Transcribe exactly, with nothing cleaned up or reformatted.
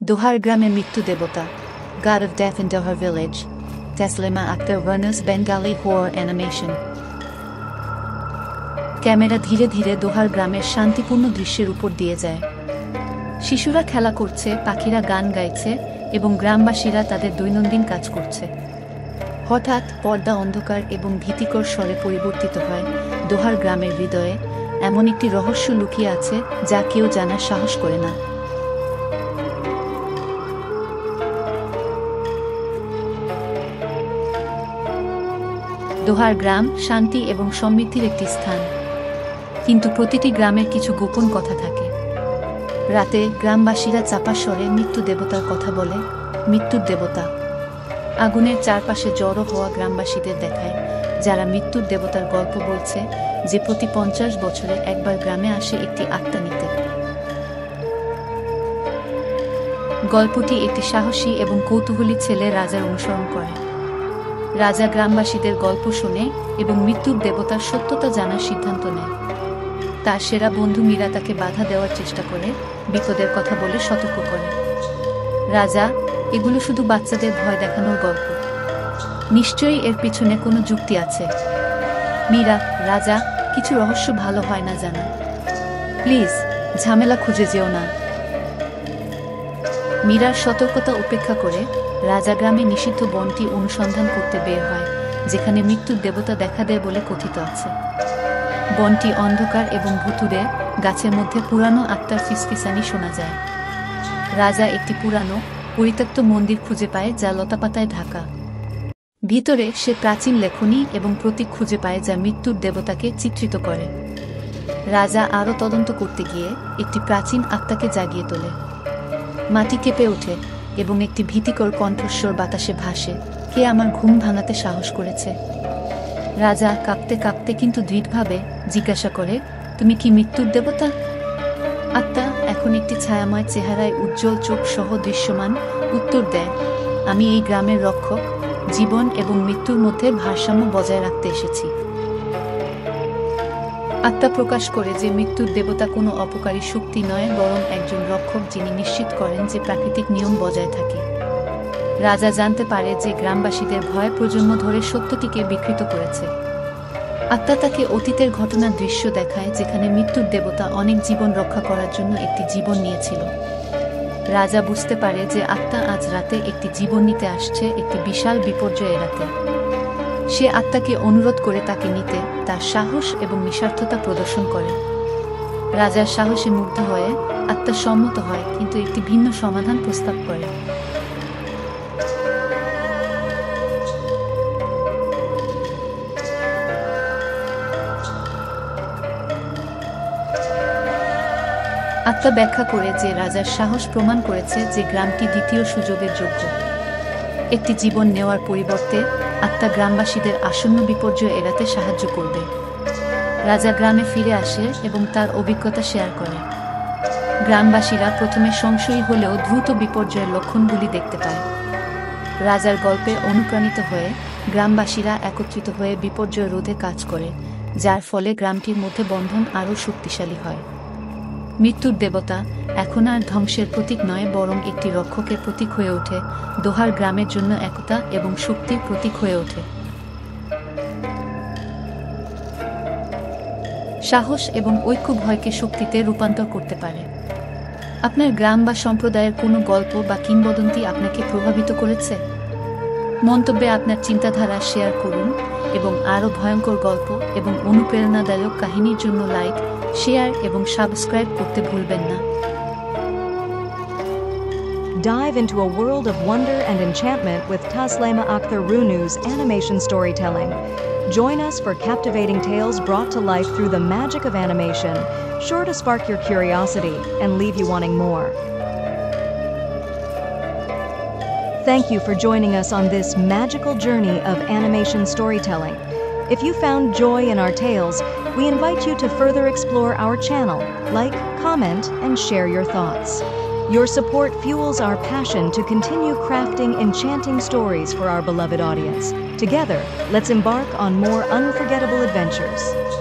দোহার গ্রামের মৃত্যু দেবতা, God of Death in Dohar Village, Taslima Akhtar Warner's Bengali horror animation. Camera ধীরে ধীরে দোহার গ্রামের শান্তিপূর্ণ দৃশ্যের উপর দিয়ে যায়। শিশুরা খেলা করছে, পাখিরা গান গাইছে এবং গ্রামবাসীরা তাদের দৈনন্দিন কাজ করছে। হঠাৎ পর্দা অন্ধকার এবং ভীতিকর স্বরে পরিবর্তিত হয়। দোহার গ্রামের হৃদয়ে এমন একটি রহস্য লুকিয়ে আছে যা কেউ জানার সাহস করে না। দোহার গ্রাম শান্তি এবং সমৃদ্ধির একটি স্থান, কিন্তু প্রতিটি গ্রামের কিছু গোপন কথা থাকে। রাতে গ্রামবাসীরা চাপা স্বরে মৃত্যু দেবতার কথা বলে। মৃত্যুর দেবতা আগুনের চারপাশে জড়ো হওয়া গ্রামবাসীদের দেখায়, যারা মৃত্যুর দেবতার গল্প বলছে, যে প্রতি পঞ্চাশ বছরে একবার গ্রামে আসে একটি আত্মা নিতে। গল্পটি একটি সাহসী এবং কৌতূহলী ছেলে রাজার অনুসরণ করে। রাজা গ্রামবাসীদের গল্প শুনে এবং মৃত্যুর দেবতার সত্যতা জানার সিদ্ধান্ত নেয়। তার সেরা বন্ধু মীরা তাকে বাধা দেওয়ার চেষ্টা করে, বিপদের কথা বলে সতর্ক করে। রাজা, এগুলো শুধু বাচ্চাদের ভয় দেখানোর গল্প, নিশ্চয়ই এর পিছনে কোনো যুক্তি আছে। মীরা, রাজা, কিছু রহস্য ভালো হয় না জানা, প্লিজ ঝামেলা খুঁজে যেও না। মীরার সতর্কতা উপেক্ষা করে রাজা গ্রামে নিষিদ্ধ বনটি অনুসন্ধান করতে বের হয়, যেখানে মৃত্যুর দেবতা দেখা দেয় বলে কথিত আছে। বনটি অন্ধকার এবং ভুতুড়ে, গাছের মধ্যে পুরানো আত্মার ফিসফিসানি শোনা যায়। রাজা একটি পুরানো পরিত্যক্ত মন্দির খুঁজে পায় যা লতাপাতায় ঢাকা। ভিতরে সে প্রাচীন লেখনী এবং প্রতীক খুঁজে পায় যা মৃত্যুর দেবতাকে চিত্রিত করে। রাজা আরও তদন্ত করতে গিয়ে একটি প্রাচীন আত্মাকে জাগিয়ে তোলে। মাটি কেঁপে ওঠে এবং একটি ভীতিকর কণ্ঠস্বর বাতাসে ভাসে, কে আমার ঘুম ভাঙাতে সাহস করেছে? রাজা কাঁপতে কাঁপতে কিন্তু দৃঢ়ভাবে জিজ্ঞাসা করে, তুমি কি মৃত্যুর দেবতা? আত্মা এখন একটি ছায়াময় চেহারায় উজ্জ্বল চোখ সহ দৃশ্যমান উত্তর দেয়, আমি এই গ্রামের রক্ষক, জীবন এবং মৃত্যুর মধ্যে ভারসাম্য বজায় রাখতে এসেছি। আত্মা প্রকাশ করে যে মৃত্যুর দেবতা কোনো অপকারী শক্তি নয়, বরং একজন রক্ষক যিনি নিশ্চিত করেন যে প্রাকৃতিক নিয়ম বজায় থাকে। রাজা জানতে পারে যে গ্রামবাসীদের ভয় প্রজন্ম ধরে সত্যটিকে বিকৃত করেছে। আত্মা তাকে অতীতের ঘটনার দৃশ্য দেখায়, যেখানে মৃত্যুর দেবতা অনেক জীবন রক্ষা করার জন্য একটি জীবন নিয়েছিল। রাজা বুঝতে পারে যে আত্মা আজ রাতে একটি জীবন নিতে আসছে, একটি বিশাল বিপর্যয় এড়াতে। সে আত্মাকে অনুরোধ করে তাকে নিতে, তার সাহস এবং নিঃস্বার্থতা প্রদর্শন করে। রাজার সাহসে মুগ্ধ হয়ে আত্মা সম্মত হয়, কিন্তু একটি ভিন্ন সমাধান প্রস্তাব করে। আত্মা ব্যাখ্যা করে যে রাজার সাহস প্রমাণ করেছে যে গ্রামটি দ্বিতীয় সুযোগের যোগ্য। একটি জীবন নেওয়ার পরিবর্তে আত্মা গ্রামবাসীদের আসন্ন বিপর্যয় এড়াতে সাহায্য করবে। রাজা গ্রামে ফিরে আসে এবং তার অভিজ্ঞতা শেয়ার করে। গ্রামবাসীরা প্রথমে সংশয়ী হলেও দ্রুত বিপর্যয়ের লক্ষণগুলি দেখতে পায়। রাজার গল্পে অনুপ্রাণিত হয়ে গ্রামবাসীরা একত্রিত হয়ে বিপর্যয় রোধে কাজ করে, যার ফলে গ্রামটির মধ্যে বন্ধন আরও শক্তিশালী হয়। মৃত্যুর দেবতা এখন আর ধ্বংসের প্রতীক নয়, বরং একটি রক্ষকের প্রতীক হয়ে ওঠে, দোহার গ্রামের জন্য একতা এবং শক্তির প্রতীক হয়ে ওঠে। সাহস এবং ঐক্য ভয়কে শক্তিতে রূপান্তর করতে পারে। আপনার গ্রাম বা সম্প্রদায়ের কোনো গল্প বা কিংবদন্তি আপনাকে প্রভাবিত করেছে? মন্তব্যে আপনার চিন্তাধারা শেয়ার করুন এবং আরও ভয়ঙ্কর গল্প এবং অনুপ্রেরণাদায়ক কাহিনীর জন্য লাইক, শেয়ার এবং সাবস্ক্রাইব করতে ভুলবেন না। Dive into a world of wonder and enchantment with Taslima Akhtar Runu's animation storytelling. Join us for captivating tales brought to life through the magic of animation, sure to spark your curiosity and leave you wanting more. Thank you for joining us on this magical journey of animation storytelling. If you found joy in our tales, we invite you to further explore our channel, like, comment, and share your thoughts. Your support fuels our passion to continue crafting enchanting stories for our beloved audience. Together, let's embark on more unforgettable adventures.